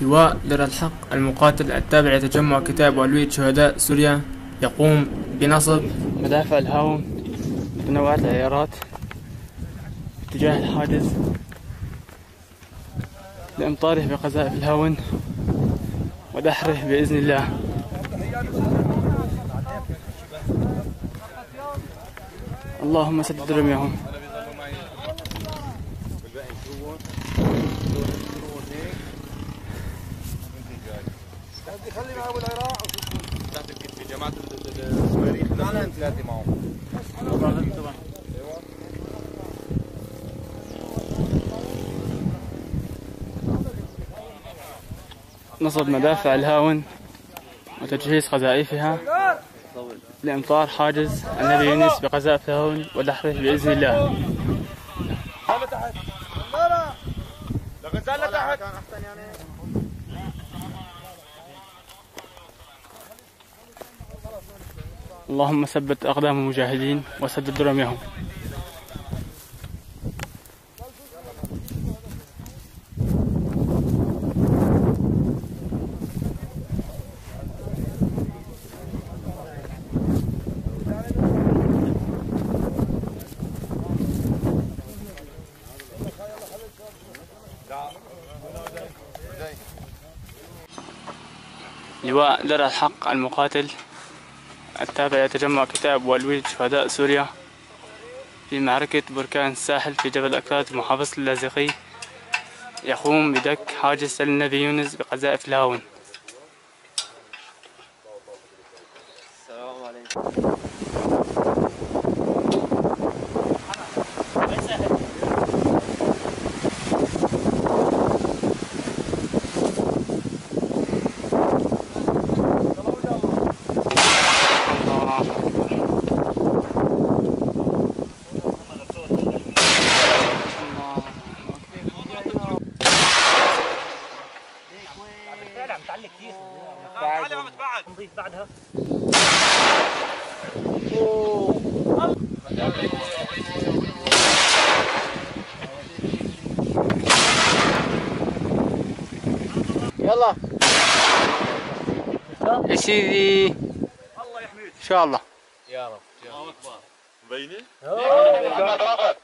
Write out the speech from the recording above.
لواء درع الحق المقاتل التابع لتجمع كتاب وألوية شهداء سوريا يقوم بنصب مدافع الهاون بنوعات العيارات اتجاه الحاجز لإمطاره بقذائف الهاون ودحره بإذن الله. اللهم سدد رميهم. خلي معه بالعراق تحت الكتف جماعة الصواريخ ثلاثة معهم. نصب مدافع الهاون وتجهيز قذائفها لإمطار حاجز النبي يونس بقذائف الهاون ودحره بإذن الله. اللهم ثبت أقدام المجاهدين وسدد رميهم. لواء درع الحق المقاتل التابع لتجمع كتاب وألوية شهداء سوريا في معركة بركان الساحل في جبل أكراد محافظة اللاذقية يقوم بدك حاجز النبي يونس بقذائف الهاون. السلام عليكم. متعلق كثير. تعالى ما متبعد نضيف بعدها. يلا يا سيدي الله يحميك ان شاء الله. يا رب. الله اكبر. مبينه؟